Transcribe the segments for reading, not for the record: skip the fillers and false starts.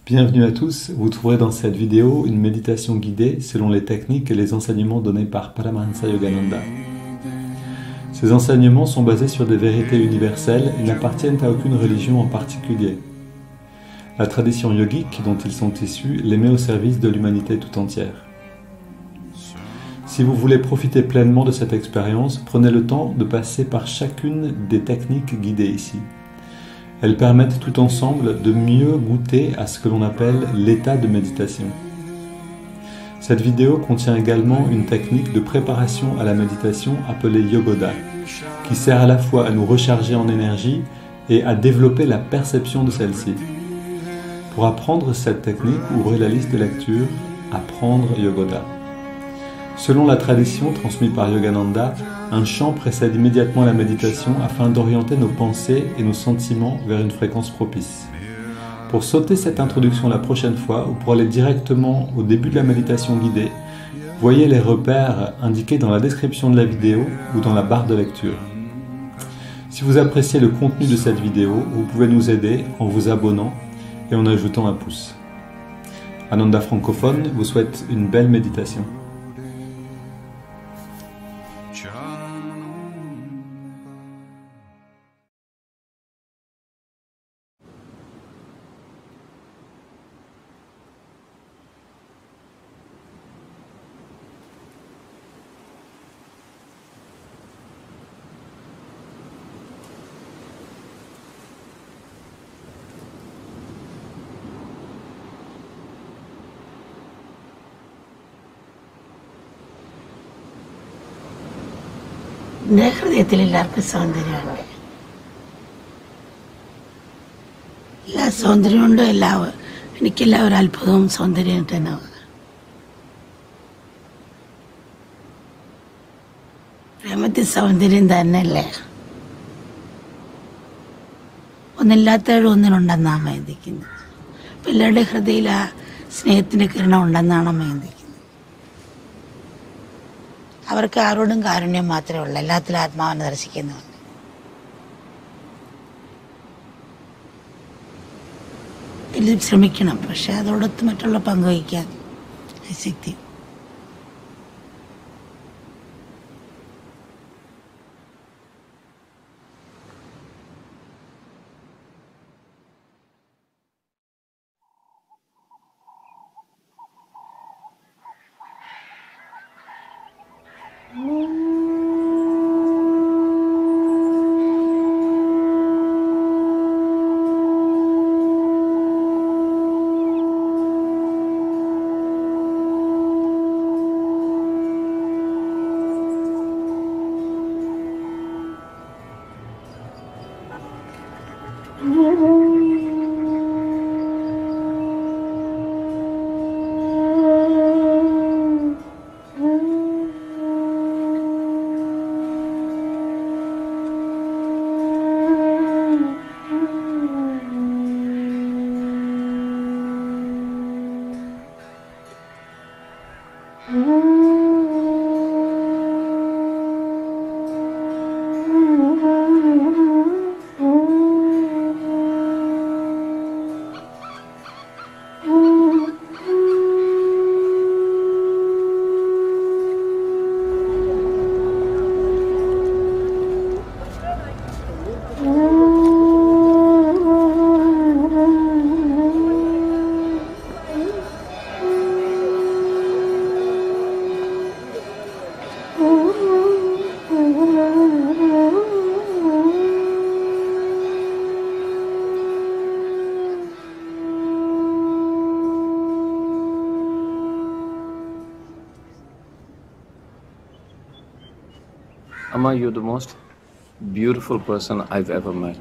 Bienvenue à tous, vous trouverez dans cette vidéo une méditation guidée selon les techniques et les enseignements donnés par Paramahansa Yogananda. Ces enseignements sont basés sur des vérités universelles et n'appartiennent à aucune religion en particulier. La tradition yogique dont ils sont issus les met au service de l'humanité tout entière. Si vous voulez profiter pleinement de cette expérience, prenez le temps de passer par chacune des techniques guidées ici. Elles permettent tout ensemble de mieux goûter à ce que l'on appelle l'état de méditation. Cette vidéo contient également une technique de préparation à la méditation appelée Yogoda, qui sert à la fois à nous recharger en énergie et à développer la perception de celle-ci. Pour apprendre cette technique, ouvrez la liste de lecture « Apprendre Yogoda ». Selon la tradition transmise par Yogananda, un chant précède immédiatement la méditation afin d'orienter nos pensées et nos sentiments vers une fréquence propice. Pour sauter cette introduction la prochaine fois ou pour aller directement au début de la méditation guidée, voyez les repères indiqués dans la description de la vidéo ou dans la barre de lecture. Si vous appréciez le contenu de cette vidéo, vous pouvez nous aider en vous abonnant et en ajoutant un pouce. Ananda Francophone vous souhaite une belle méditation. എൻ്റെ ഹൃദയത്തിൽ എല്ലാവർക്കും സൗന്ദര്യമുണ്ട്. എല്ലാ സൗന്ദര്യമുണ്ട്. എനിക്കെല്ലാവരും അത്ഭുതവും സൗന്ദര്യം തന്നെ. പ്രേമത്തിൽ സൗന്ദര്യം തന്നെയല്ലേ? ഒന്നില്ലാത്തവരും ഒന്നിനുണ്ടെന്നാണ് മേന്തിക്കുന്നത്. അപ്പം എല്ലാവരുടെ ഹൃദയത്തിൽ ആ സ്നേഹത്തിൻ്റെ കിരണം ഉണ്ടെന്നാണ് മേന്തിക്കുന്നത്. അവർക്ക് ആരോടും കാരുണ്യം മാത്രമേ ഉള്ളൂ. എല്ലാത്തിലും ആത്മാവിനെ ദർശിക്കുന്നുണ്ട്. ഇതിൽ ശ്രമിക്കണം, പക്ഷെ അതോടൊത്ത് മറ്റുള്ള പങ്കുവയ്ക്കാൻ ശക്തി. Amma, you're the most beautiful person I've ever met.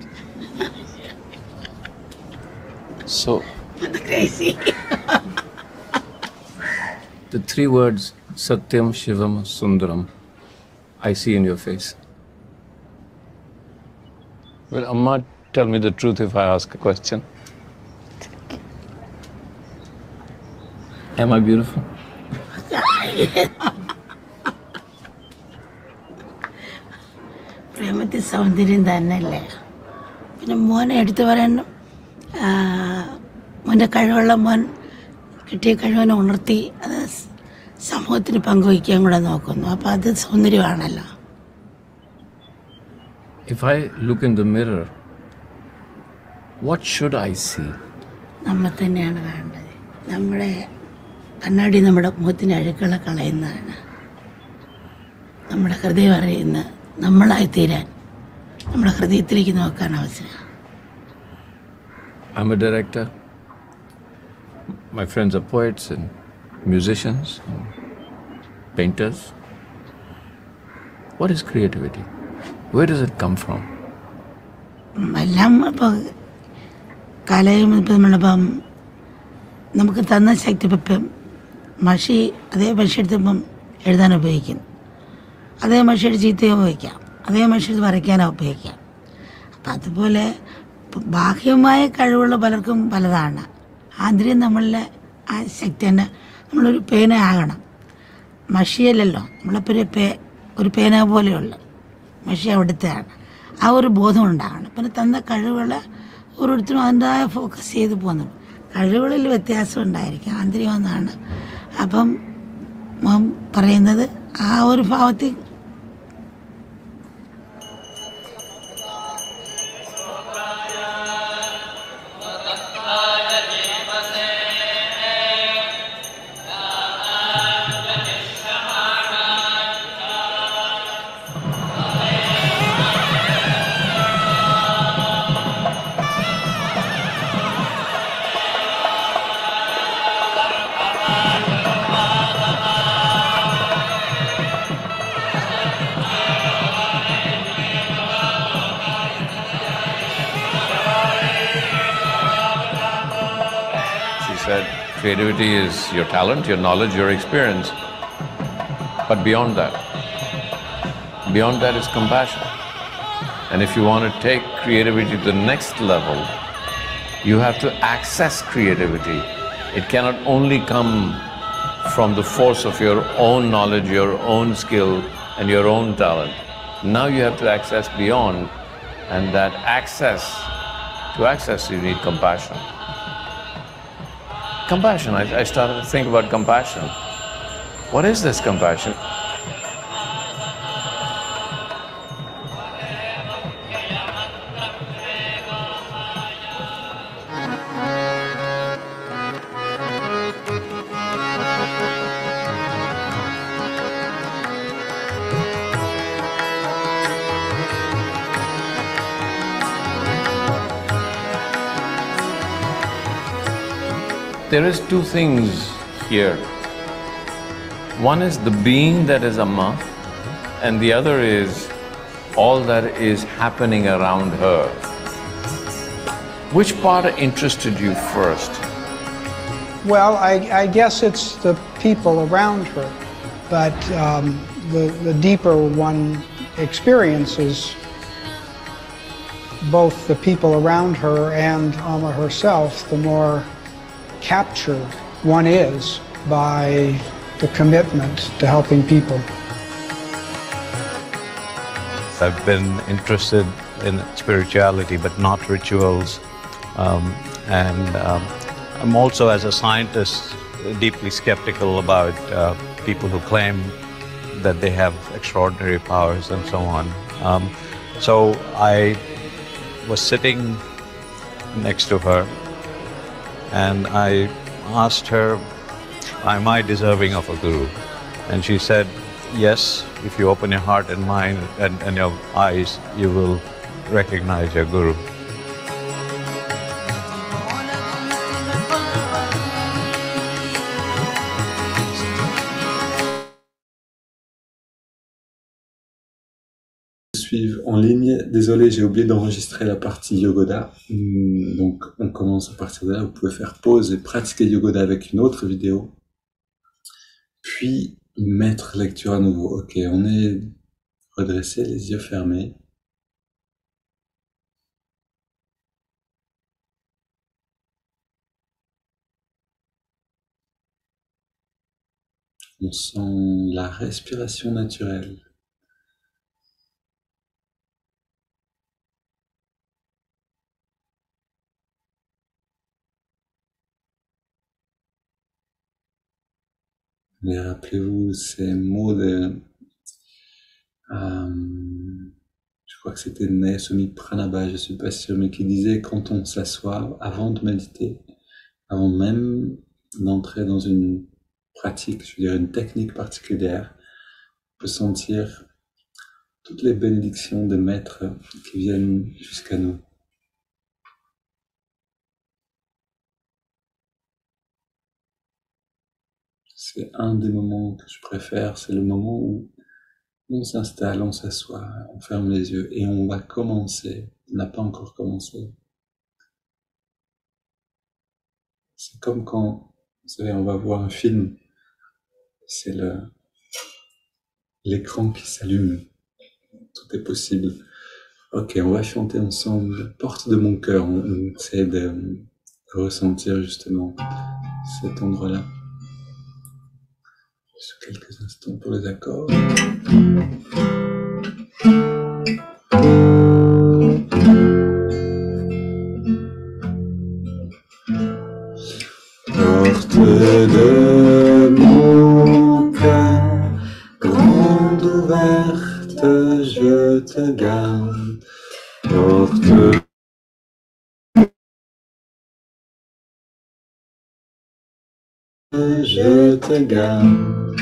So, Crazy. the three words Satyam, Shivam, Sundaram, I see in your face. Well, Amma, tell me the truth if I ask a question. Am I beautiful? പ്രേമത്തിൽ സൗന്ദര്യം തന്നെയല്ലേ? പിന്നെ മോനെ എടുത്തു പറയാൻ മോൻ്റെ കഴിവുള്ള മോൻ കിട്ടിയ കഴിവിനെ ഉണർത്തി അത് സമൂഹത്തിന് പങ്കുവയ്ക്കാൻ കൂടെ നോക്കുന്നു. അപ്പോൾ അത് സൗന്ദര്യമാണല്ലോ. If I look in the mirror, what should I see? നമ്മൾ തന്നെയാണ് വേണ്ടത്. നമ്മുടെ കണ്ണാടി നമ്മുടെ മുഖത്തിൻ്റെ അഴുക്കുകളെ കളയുന്നതാണ്. നമ്മുടെ ഹൃദയം അറിയുന്ന നമ്മളായി തീരാൻ നമ്മുടെ ഹൃദയത്തിലേക്ക് നോക്കാൻ അവസരം. I'm a director. My friends are poets and musicians and painters. What is creativity? Where does it come from? എല്ലാം ഇപ്പോൾ കലയും ഇപ്പം നമ്മളിപ്പം നമുക്ക് തന്ന ശക്തി ഇപ്പം മഷി അതേ മഷി എടുത്തിപ്പം എഴുതാൻ ഉപയോഗിക്കുന്നു, അതേ മഷി എടുത്ത് ചീത്തയും ഉപയോഗിക്കാം, അതേ മഷി എടുത്ത് വരയ്ക്കാനോ ഉപയോഗിക്കാം. അപ്പം അതുപോലെ ബാഹ്യമായ കഴിവുള്ള പലർക്കും പലതാണ്. ആന്തരികം നമ്മളിലെ ആ ശക്തി തന്നെ നമ്മളൊരു പേന ആകണം. മഷിയല്ലല്ലോ, നമ്മളിപ്പോൾ ഒരു പേന പോലെയുള്ള മഷി അവിടുത്തെയാണ്. ആ ഒരു ബോധം ഉണ്ടാകണം. പിന്നെ തന്ന കഴിവുകൾ ഓരോരുത്തരും അതിൻ്റെതായ ഫോക്കസ് ചെയ്ത് പോകുന്നു. കഴിവുകളിൽ വ്യത്യാസം ഉണ്ടായിരിക്കും, ആന്തരികമെന്നാണ്. അപ്പം പറയുന്നത് ആ ഒരു ഭാവത്തിൽ Said creativity is your talent, your knowledge, your experience. But beyond that is compassion. And if you want to take creativity to the next level, you have to access creativity. It cannot only come from the force of your own knowledge, your own skill, and your own talent. Now you have to access beyond, and to access you need compassion. Compassion, I started to think about compassion. What is this compassion? There is two things here. One is the being that is Amma, and the other is all that is happening around her. Which part interested you first? Well, I guess it's the people around her, but the deeper one experiences both the people around her and Amma herself, the more captured one is by the commitment to helping people. I've been interested in spirituality, but not rituals. I'm also, as a scientist, deeply skeptical about people who claim that they have extraordinary powers and so on. So I was sitting next to her, and I asked her, am I deserving of a guru? And she said, yes, if you open your heart and mind and your eyes, you will recognize your guru. Suivre en ligne. Désolé, j'ai oublié d'enregistrer la partie Yogoda. Donc, on commence à partir de là. Vous pouvez faire pause et pratiquer Yogoda avec une autre vidéo. Puis, mettre lecture à nouveau. Ok, on est redressé, les yeux fermés. On sent la respiration naturelle. Mais rappelez-vous ces mots de... je crois que c'était Nayasumi Pranaba, je suis pas sûr, mais qui disait quand on s'assoit avant de méditer, avant même d'entrer dans une pratique, je veux dire une technique particulière, on peut sentir toutes les bénédictions des maîtres qui viennent jusqu'à nous. C'est un des moments que je préfère, c'est le moment où on s'installe, on s'assoit, on ferme les yeux et on va commencer. On n'a pas encore commencé. C'est comme quand, vous savez, on va voir un film, c'est l'écran qui s'allume, tout est possible. Ok, on va chanter ensemble, Porte de mon cœur, on essaie de ressentir justement cet endroit-là. Juste quelques instants pour les accords. Porte de mon cœur, grande ouverte, je te garde. Porte je te garde.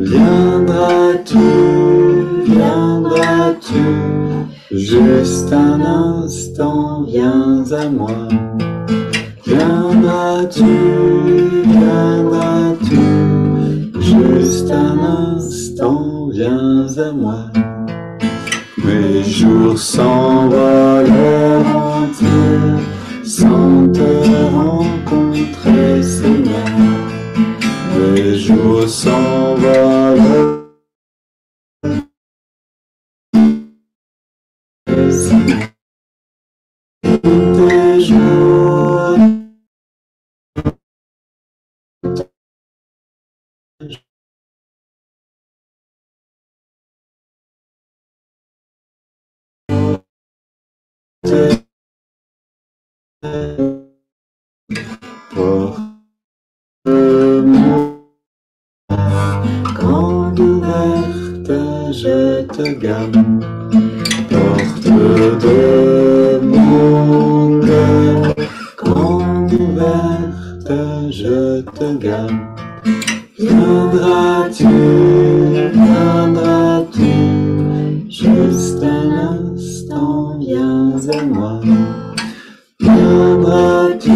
Viendras-tu, juste un instant, viens à moi. Viendras-tu, juste un instant, viens à moi. Mes jours s'envolent entiers, sans te rencontrer, Seigneur. Mes jours s'envolent. Tes jours. Porte grande ouverte, je te garde. Porte de mon cœur, grande ouverte, je te garde. Viendras-tu, juste un instant, viens à moi. Viendras-tu,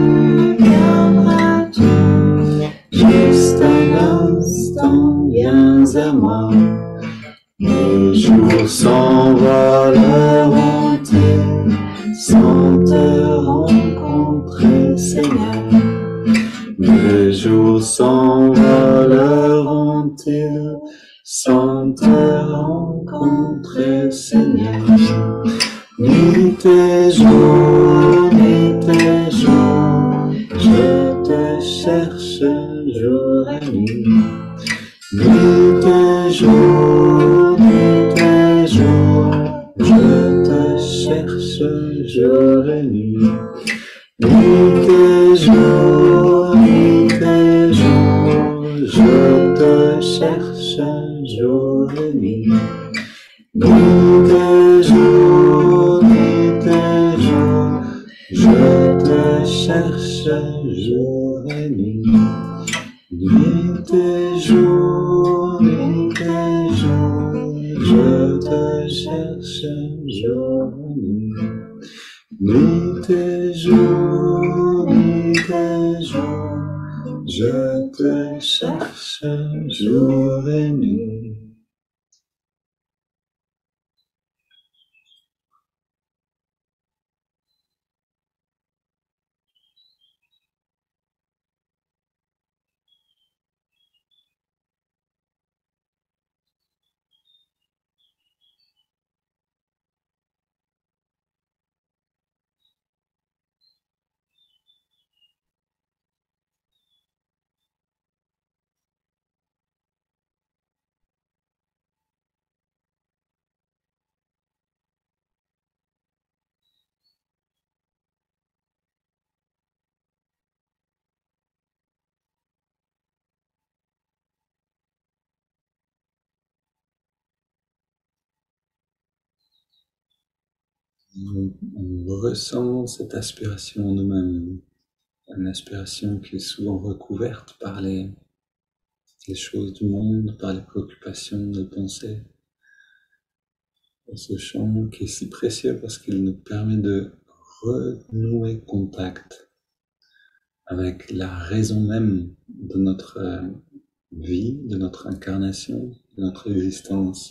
juste un instant, viens à moi. Mes jours s'envolent entiers, sans te rencontrer, Seigneur. Mes jours s'envolent entiers, sans te rencontrer, Seigneur. Ni tes jours, je te cherche jour et nuit. Ni tes jours, je te cherche jour et nuit. Ni tes jours, je te cherche jour et nuit. Ni tes jours, je te cherche jour et nuit. Ni tes jours, je te cherche jour et nuit. Ni tes jours, je te cherche jour et nuit. On ressent cette aspiration en nous-mêmes, une aspiration qui est souvent recouverte par les choses du monde, par les préoccupations, les pensées. Et ce chant qui est si précieux parce qu'il nous permet de renouer contact avec la raison même de notre vie, de notre incarnation, de notre existence.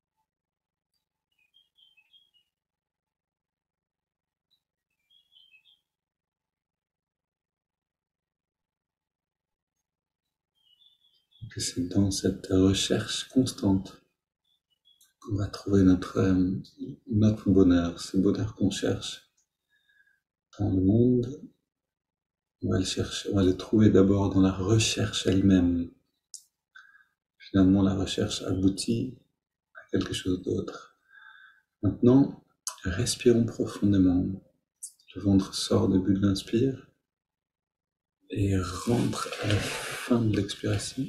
Et c'est dans cette recherche constante qu'on va trouver notre bonheur, ce bonheur qu'on cherche dans le monde. On va le chercher, on va le trouver d'abord dans la recherche elle-même. Finalement, la recherche aboutit à quelque chose d'autre. Maintenant, respirons profondément. Le ventre sort du but de l'inspire et rentre à la fin de l'expiration.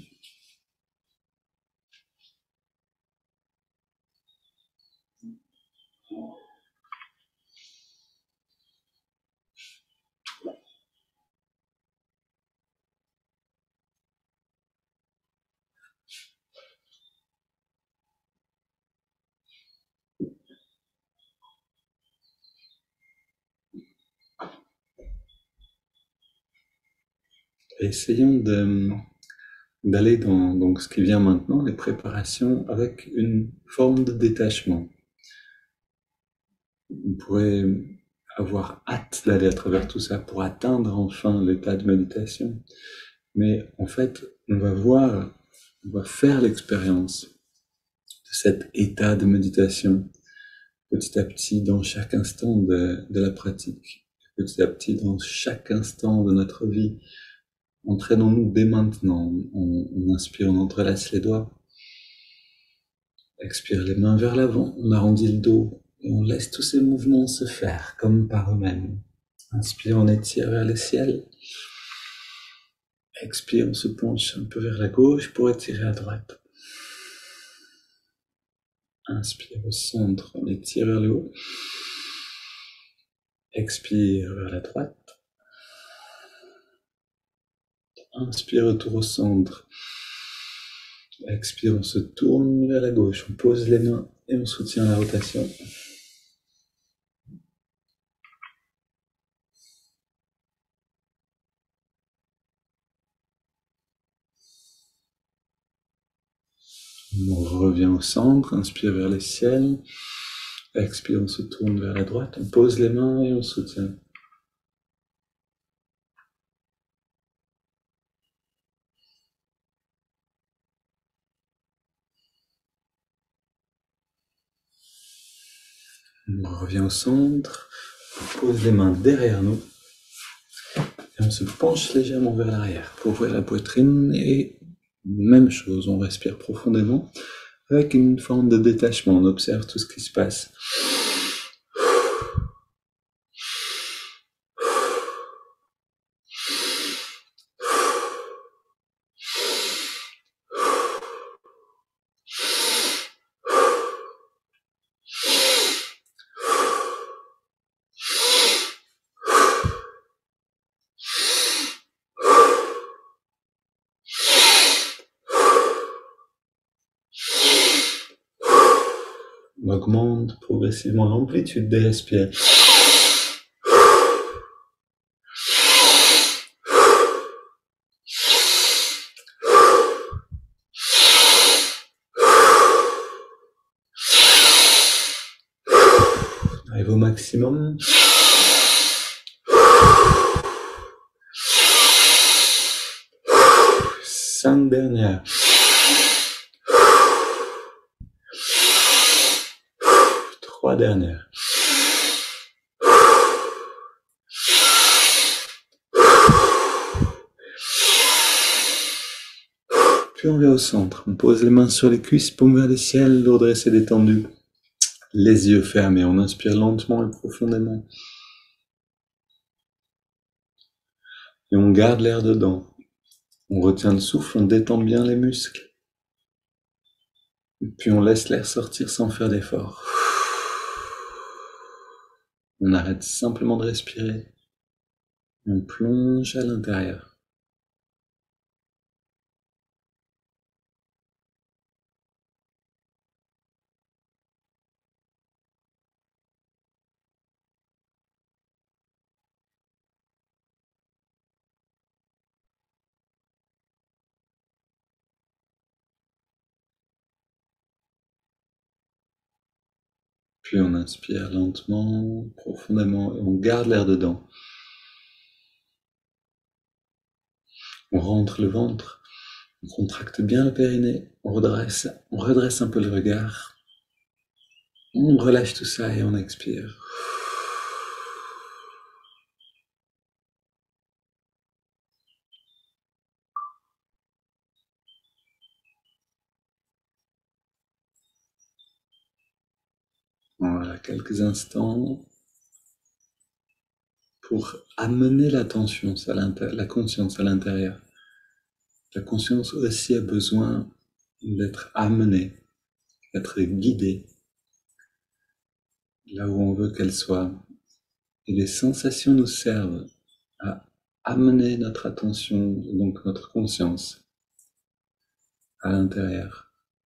Et essayons d'aller dans donc, ce qui vient maintenant, les préparations, avec une forme de détachement. On pourrait avoir hâte d'aller à travers tout ça pour atteindre enfin l'état de méditation. Mais en fait, on va faire l'expérience de cet état de méditation petit à petit dans chaque instant de la pratique, petit à petit dans chaque instant de notre vie. Entraînons-nous dès maintenant. On inspire, on entrelace les doigts. Expire les mains vers l'avant, on arrondit le dos et on laisse tous ces mouvements se faire comme par eux-mêmes. Inspire, on étire vers le ciel. Expire, on se penche un peu vers la gauche pour étirer à droite. Inspire au centre, on étire vers le haut. Expire vers la droite. Inspire, retour au centre. Expire, on se tourne vers la gauche, on pose les mains et on soutient la rotation. On revient au centre, inspire vers le ciel. Expire, on se tourne vers la droite, on pose les mains et on soutient. On revient au centre, on pose les mains derrière nous et on se penche légèrement vers l'arrière pour ouvrir la poitrine et même chose, on respire profondément avec une forme de détachement, on observe tout ce qui se passe. On augmente progressivement l'amplitude des respires. On arrive au maximum. 5 dernières. 3 dernières. Puis on vient au centre. On pose les mains sur les cuisses, paume vers le ciel, dos dressé détendu. Les yeux fermés. On inspire lentement et profondément. Et on garde l'air dedans. On retient le souffle, on détend bien les muscles. Et puis on laisse l'air sortir sans faire d'effort. On arrête simplement de respirer. On plonge à l'intérieur. Puis on inspire lentement, profondément, et on garde l'air dedans. On rentre le ventre, on contracte bien le périnée, on redresse un peu le regard. On relâche tout ça et on expire. Voilà, quelques instants pour amener l'attention, la conscience à l'intérieur. La conscience aussi a besoin d'être amenée, d'être guidée là où on veut qu'elle soit. Et les sensations nous servent à amener notre attention, donc notre conscience, à l'intérieur.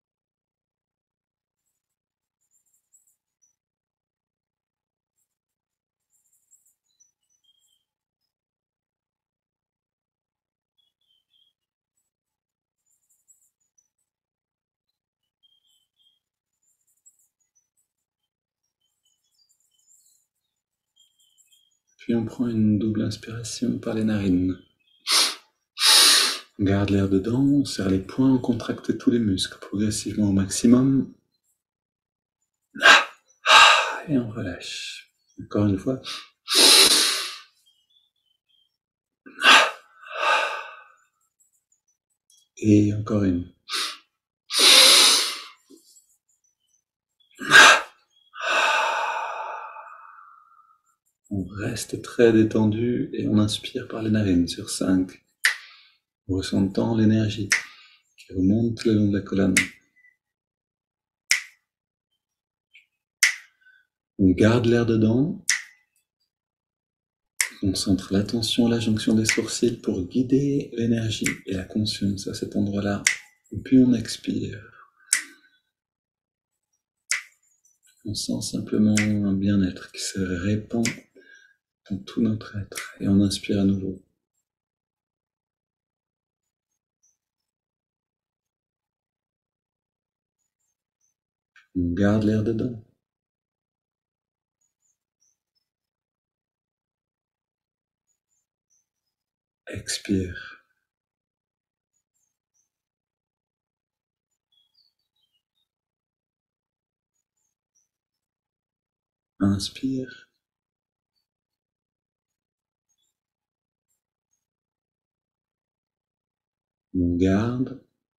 Puis on prend une double inspiration par les narines. On garde l'air dedans, on serre les poings, on contracte tous les muscles progressivement au maximum. Et on relâche. Encore une fois. Et encore une. On reste très détendu et on inspire par les narines sur 5. Ressentant l'énergie qui remonte le long de la colonne. On garde l'air dedans. On concentre l'attention à la jonction des sourcils pour guider l'énergie et la conscience à cet endroit-là. Et puis on expire. On sent simplement un bien-être qui se répand dans tout notre être. Et on inspire à nouveau. On garde l'air dedans. Expire. Inspire. On garde.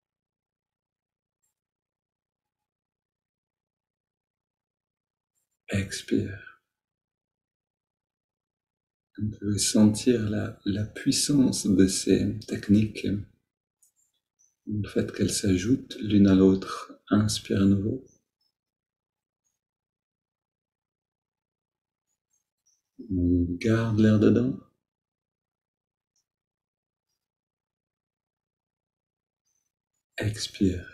Expire. Vous pouvez sentir la puissance de ces techniques, le fait qu'elles s'ajoutent l'une à l'autre. Inspire à nouveau. On garde l'air dedans. Expire.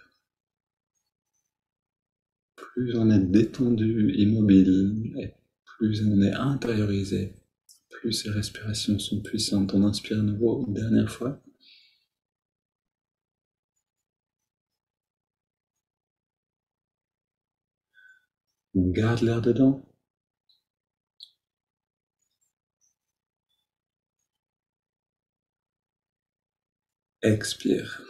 Plus on est détendu, immobile, et plus on est intériorisé, plus ces respirations sont puissantes. On inspire à nouveau une dernière fois. On garde l'air dedans. Expire.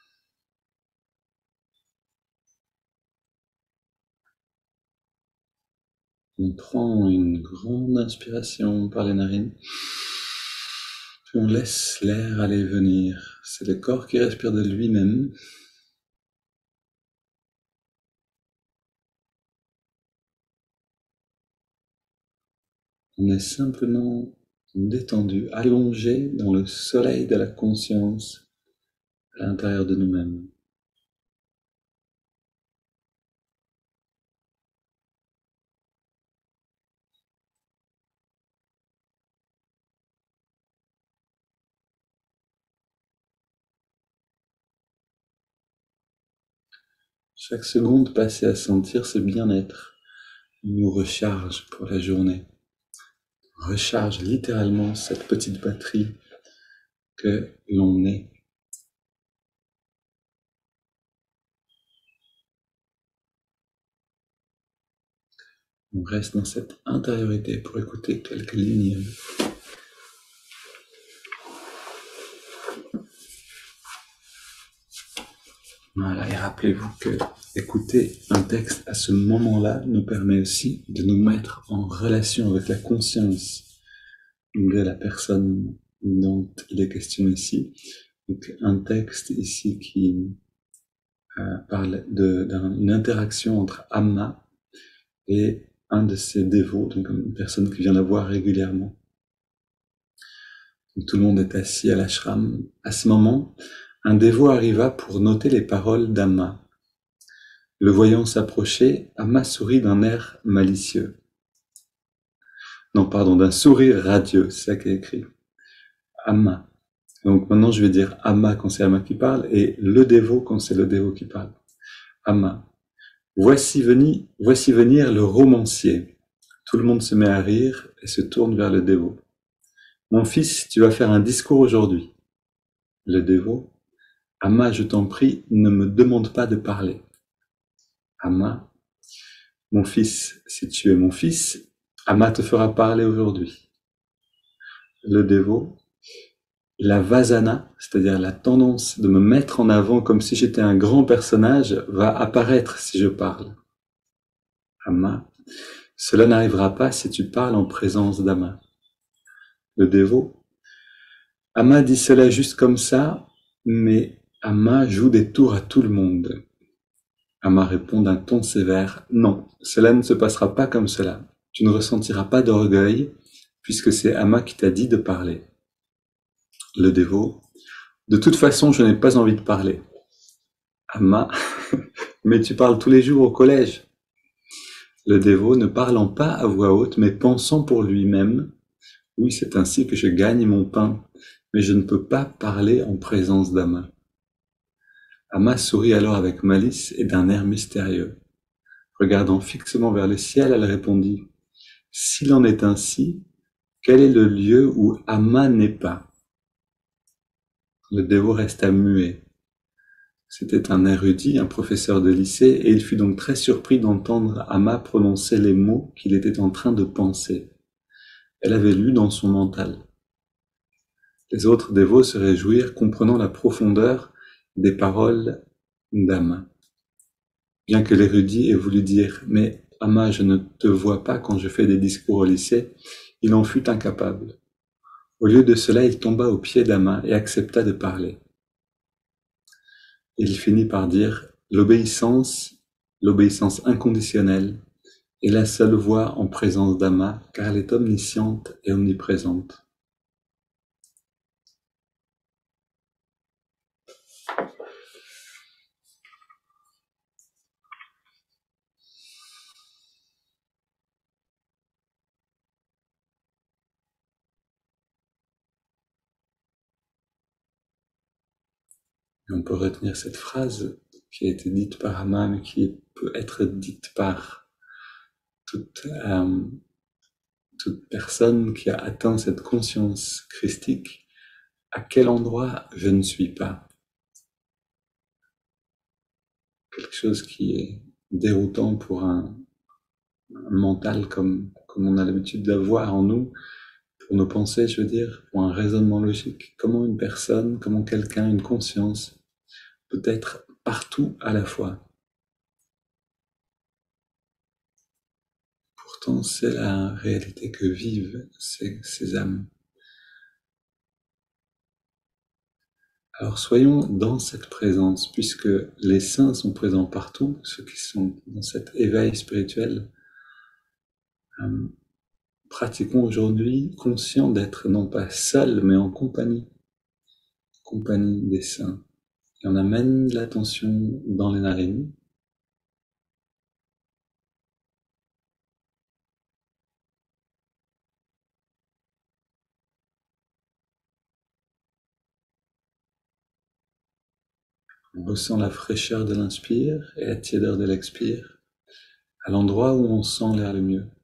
On prend une grande inspiration par les narines, puis on laisse l'air aller et venir. C'est le corps qui respire de lui-même. On est simplement détendu, allongé dans le soleil de la conscience à l'intérieur de nous-mêmes. Chaque seconde passée à sentir ce bien-être nous recharge pour la journée. Recharge littéralement cette petite batterie que l'on est. On reste dans cette intériorité pour écouter quelques lignes. Voilà, et rappelez-vous que écouter un texte à ce moment-là nous permet aussi de nous mettre en relation avec la conscience de la personne dont il est question ici. Donc, un texte ici qui parle d'une interaction entre Amma et un de ses dévots, donc une personne qui vient la voir régulièrement. Donc, tout le monde est assis à l'ashram. À ce moment, un dévot arriva pour noter les paroles d'Amma. Le voyant s'approcher, Amma sourit d'un air malicieux. Non, pardon, d'un sourire radieux, c'est ça qui est écrit. Amma. Donc maintenant, je vais dire Amma quand c'est Amma qui parle et le dévot quand c'est le dévot qui parle. Amma. Voici venir le romancier. Tout le monde se met à rire et se tourne vers le dévot. Mon fils, tu vas faire un discours aujourd'hui. Le dévot. Amma, je t'en prie, ne me demande pas de parler. Amma. Mon fils, si tu es mon fils, Amma te fera parler aujourd'hui. Le dévot. La vasana, c'est-à-dire la tendance de me mettre en avant comme si j'étais un grand personnage, va apparaître si je parle. Amma. Cela n'arrivera pas si tu parles en présence d'Amma. Le dévot. Amma dit cela juste comme ça, mais Amma joue des tours à tout le monde. Amma répond d'un ton sévère. Non, cela ne se passera pas comme cela. Tu ne ressentiras pas d'orgueil, puisque c'est Amma qui t'a dit de parler. Le dévot. De toute façon, je n'ai pas envie de parler. Amma. Mais tu parles tous les jours au collège. Le dévot, ne parlant pas à voix haute, mais pensant pour lui-même. Oui, c'est ainsi que je gagne mon pain, mais je ne peux pas parler en présence d'Amma. Amma sourit alors avec malice et d'un air mystérieux. Regardant fixement vers le ciel, elle répondit « S'il en est ainsi, quel est le lieu où Amma n'est pas ?» Le dévot resta muet. C'était un érudit, un professeur de lycée, et il fut donc très surpris d'entendre Amma prononcer les mots qu'il était en train de penser. Elle avait lu dans son mental. Les autres dévots se réjouirent, comprenant la profondeur des paroles d'Amma. Bien que l'érudit ait voulu dire « Mais Amma, je ne te vois pas quand je fais des discours au lycée », il en fut incapable. Au lieu de cela, il tomba aux pieds d'Amma et accepta de parler. Il finit par dire « L'obéissance inconditionnelle, est la seule voie en présence d'Amma, car elle est omnisciente et omniprésente. » Et on peut retenir cette phrase qui a été dite par Amma, mais qui peut être dite par toute personne qui a atteint cette conscience christique. À quel endroit je ne suis pas? Quelque chose qui est déroutant pour un mental comme on a l'habitude d'avoir en nous, pour nos pensées, je veux dire, pour un raisonnement logique. Comment une personne, comment quelqu'un, une conscience peut être partout à la fois? Pourtant, c'est la réalité que vivent ces âmes. Alors soyons dans cette présence, puisque les saints sont présents partout, ceux qui sont dans cet éveil spirituel. Pratiquons aujourd'hui conscients d'être non pas seuls, mais en compagnie des saints. Et on amène l'attention dans les narines. On ressent la fraîcheur de l'inspire et la tiédeur de l'expire, à l'endroit où on sent l'air le mieux.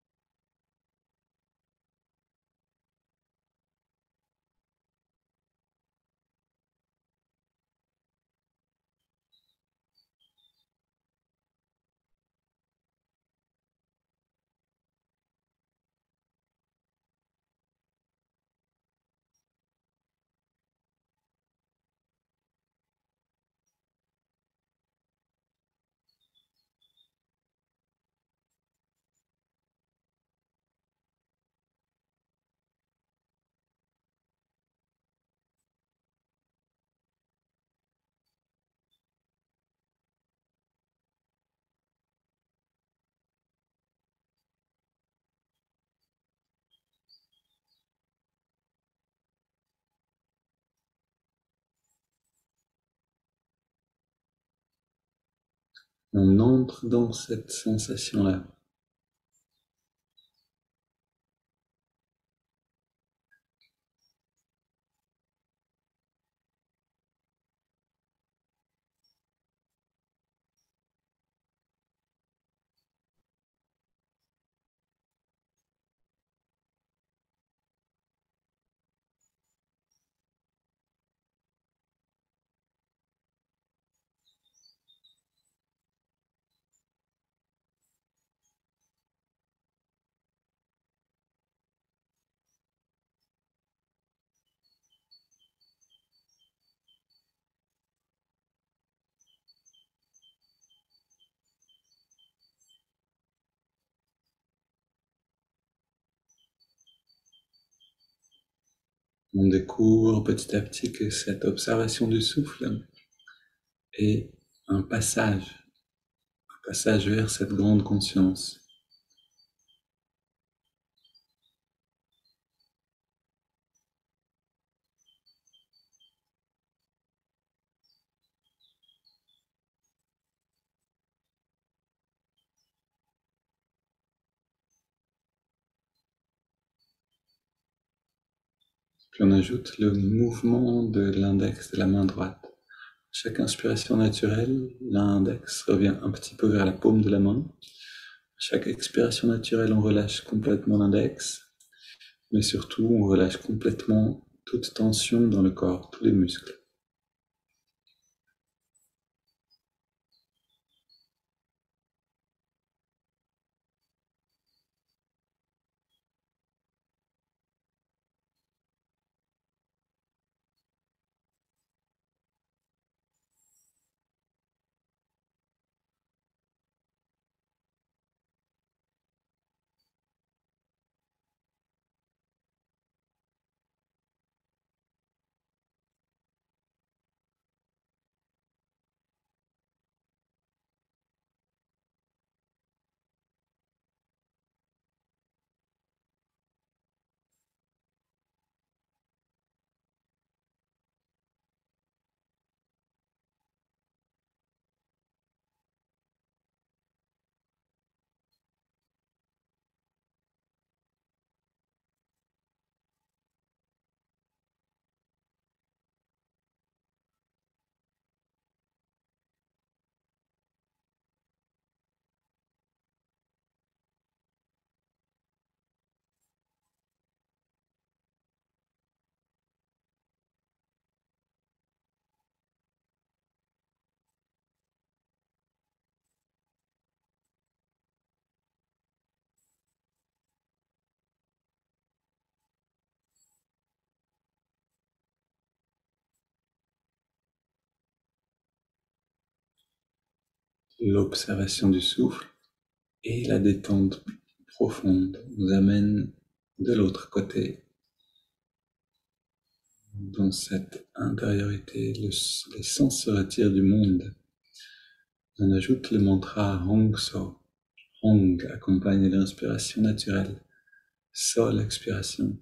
On entre dans cette sensation-là. On découvre petit à petit que cette observation du souffle est un passage vers cette grande conscience. Puis on ajoute le mouvement de l'index de la main droite. Chaque inspiration naturelle, l'index revient un petit peu vers la paume de la main. Chaque expiration naturelle, on relâche complètement l'index, mais surtout, on relâche complètement toute tension dans le corps, tous les muscles. L'observation du souffle et la détente profonde nous amène de l'autre côté, dans cette intériorité. Les sens se retirent du monde. On ajoute le mantra Hong So. Hong accompagne l'inspiration naturelle, So l'expiration.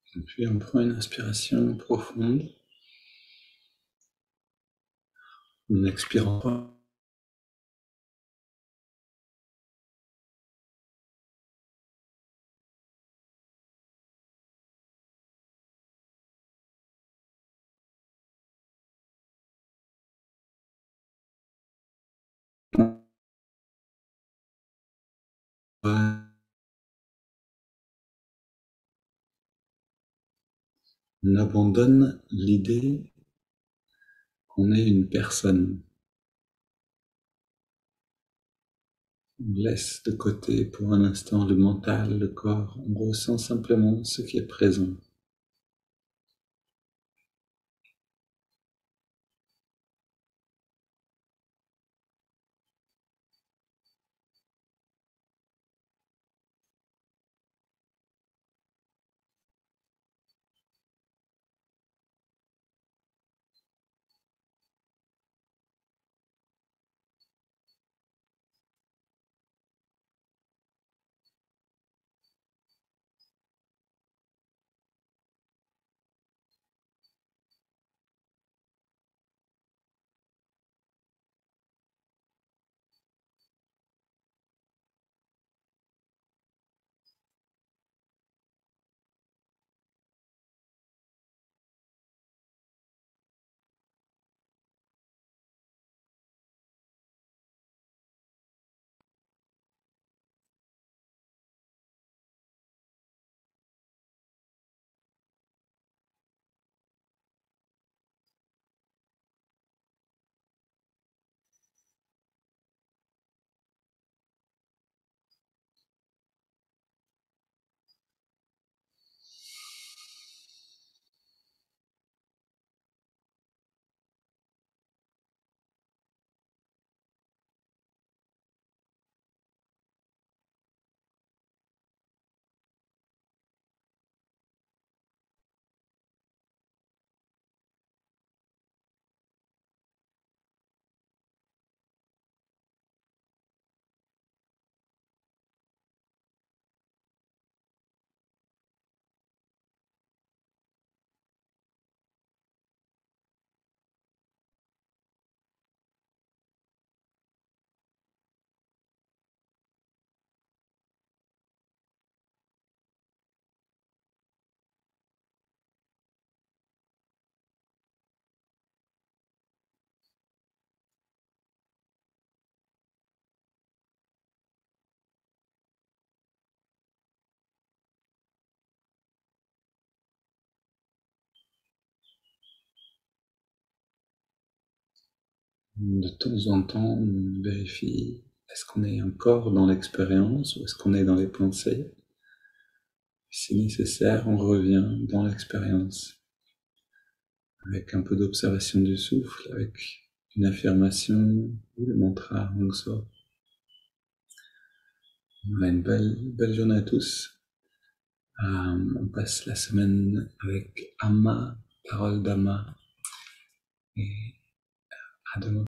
Et puis on prend une inspiration profonde. En expirant. On abandonne l'idée qu'on est une personne. On laisse de côté pour un instant le mental, le corps. On ressent simplement ce qui est présent. De temps en temps, on vérifie, est-ce qu'on est encore dans l'expérience ou est-ce qu'on est dans les pensées? Si nécessaire, on revient dans l'expérience avec un peu d'observation du souffle, avec une affirmation ou le mantra Hong So. Voilà, une belle journée à tous. On passe la semaine avec Amma, parole d'Amma, et à demain.